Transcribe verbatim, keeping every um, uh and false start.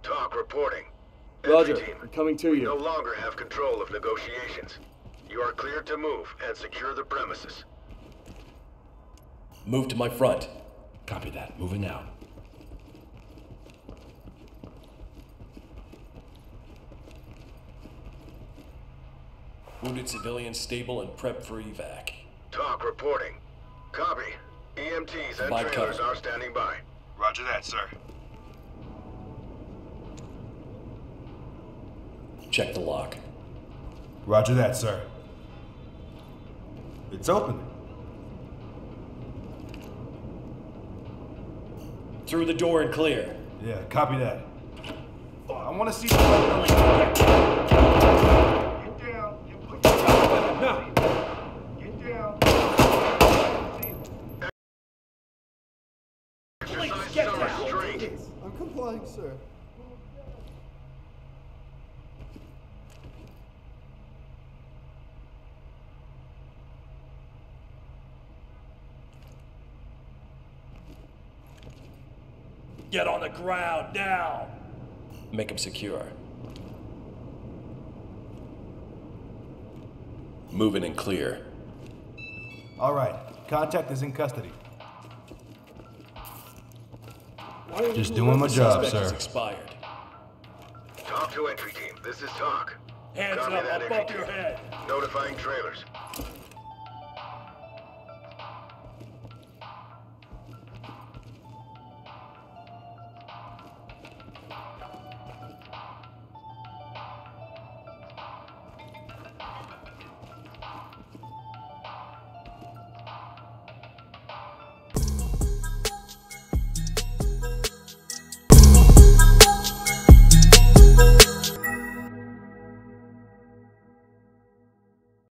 Talk reporting. Roger, Entry team, I'm coming to we you. no longer have control of negotiations. You are cleared to move and secure the premises. Move to my front. Copy that. Moving out. Wounded civilians stable and prep for evac. Talk reporting. Copy. E M Ts and Provide trailers cover. are standing by. Roger that, sir. Check the lock. Roger that, sir. It's open. Through the door and clear. Yeah, copy that. I want to see the weapon. Get down. You put your weapon now. Get down. Exercise some restraint. I'm complying, sir. Get on the ground now! Make him secure. Moving and clear. All right. Contact is in custody. Just doing my job, Suspect is sir. expired. Talk to entry team. This is Talk. Hands Copy up that, above entry your team. head. Notifying trailers.